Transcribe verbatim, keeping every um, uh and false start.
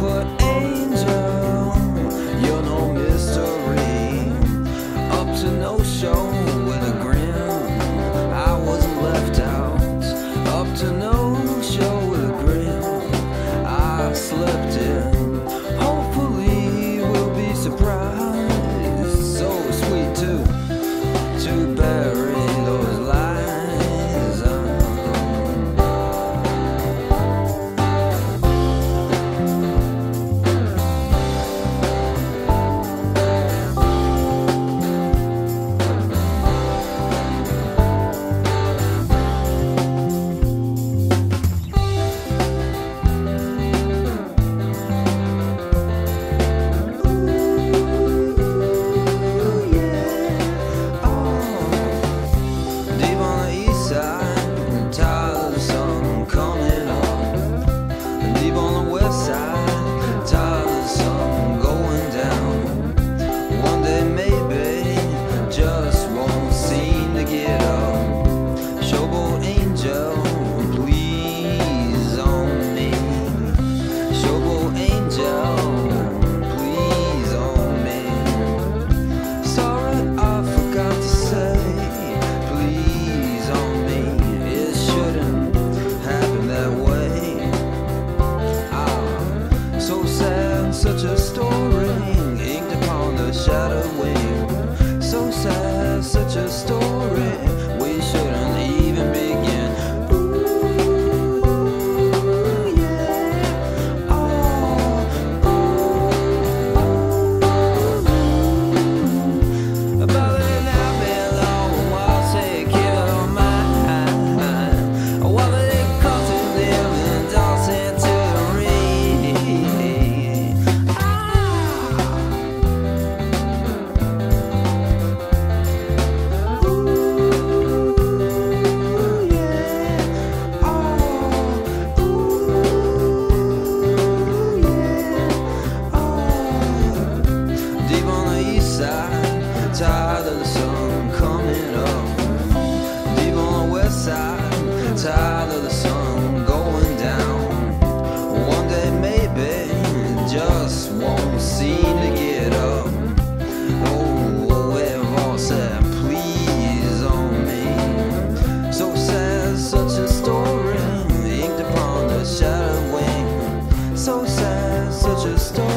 but angel, you're no mystery. Up to no show with a grin, I wasn't left out. Up to no show with a grin, I slept in. Hopefully we'll be surprised. So sweet too, to bury those lies. Showboat angel, please on me. Showboat angel, please on me. Sorry, I forgot to say, please on me. It shouldn't happen that way. Ah, so sad, such a story, inked upon the shattered wing. So sad, such a story, we shouldn't even begin. Ooh, yeah. Oh, ooh. About it now below, I'll take care of mine. While they come to them and dance into the rain. Tired of the sun coming up. Deep on the west side, tired of the sun going down. One day maybe, just won't seem to get up. Oh, we've all said please on me. So sad, such a story, inked upon the shattered wing. So sad, such a story.